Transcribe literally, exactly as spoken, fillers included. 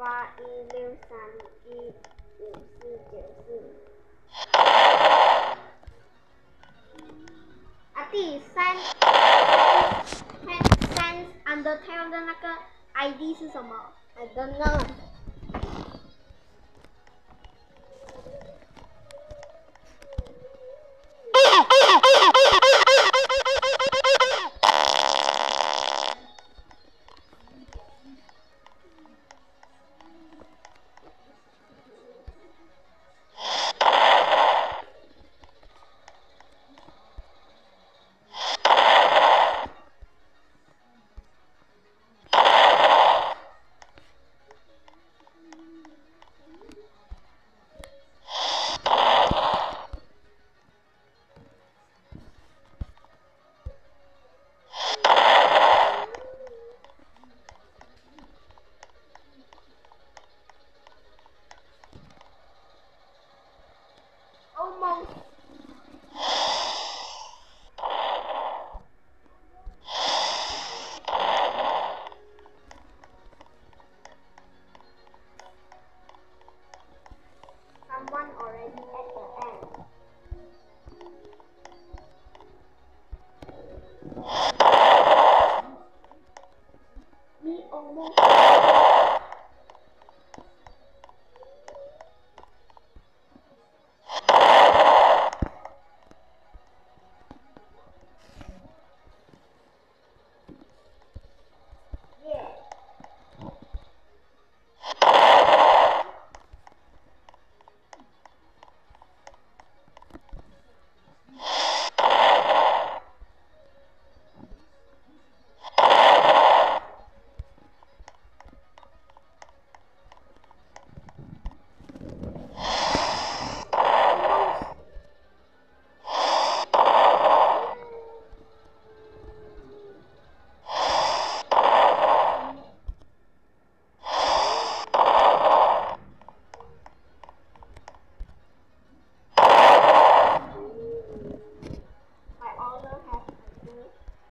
八一六三一五四九四。啊，第三 Sans Undertale 的那个 I D 是什么 ？I don't know。Almost. Someone already at the end. Me almost.